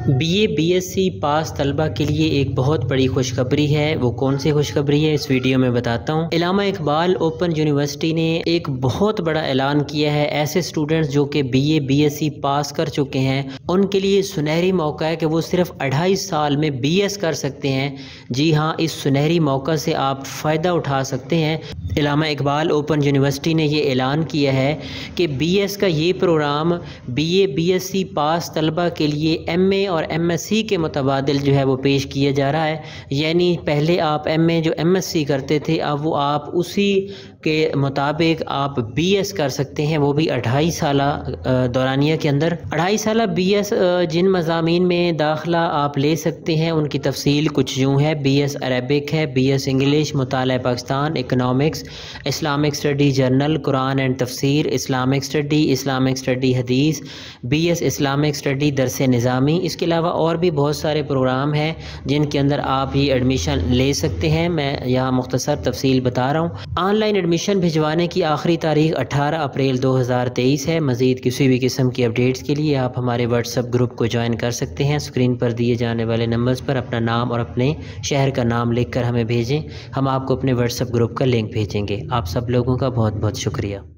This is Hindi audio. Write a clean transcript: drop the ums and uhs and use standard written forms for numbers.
बीए बीएससी पास तलबा के लिए एक बहुत बड़ी खुशखबरी है। वो कौन सी खुशखबरी है इस वीडियो में बताता हूँ। इलामा इकबाल ओपन यूनिवर्सिटी ने एक बहुत बड़ा ऐलान किया है। ऐसे स्टूडेंट्स जो कि बीए बीएससी पास कर चुके हैं उनके लिए सुनहरी मौका है कि वो सिर्फ 2.5 साल में बीएस कर सकते हैं। जी हाँ, इस सुनहरी मौका से आप फ़ायदा उठा सकते हैं। इलामा इकबाल ओपन यूनिवर्सिटी ने ये ऐलान किया है कि बीएस का ये प्रोग्राम बीए बीएससी पास तलबा के लिए एमए और एमएससी के मुतबादिल जो है वो पेश किया जा रहा है। यानी पहले आप एमए जो एमएससी करते थे अब वो आप उसी के मुताबिक आप बीएस कर सकते हैं, वो भी 2.5 साल दौरानिया के अंदर। 2.5 साल बीएस जिन मज़ामीन में दाखिला आप ले सकते हैं उनकी तफसील कुछ यूँ है। बीएस अरबिक है, बीएस इंग्लिश, मुताला Pakistan, economics, Islamic study journal, कुरान एंड तफसीर, इस्लामिक स्टडी हदीस, बीएस इस्लामिक स्टडी दरस निज़ामी। इसके अलावा और भी बहुत सारे प्रोग्राम हैं जिनके अंदर आप ही एडमिशन ले सकते हैं। मैं यहाँ मुख्तसर तफसील बता रहा हूँ। ऑनलाइन एडमिशन भिजवाने की आखिरी तारीख 18 अप्रैल 2023 है। मज़ीद किसी भी किस्म की अपडेट्स के लिए आप हमारे व्हाट्सएप ग्रुप को ज्वाइन कर सकते हैं। स्क्रीन पर दिए जाने वाले नंबर्स पर अपना नाम और अपने शहर का नाम लिख कर हमें भेजें। हम आपको अपने व्हाट्सएप ग्रुप का लिंक भेजेंगे। आप सब लोगों का बहुत बहुत शुक्रिया।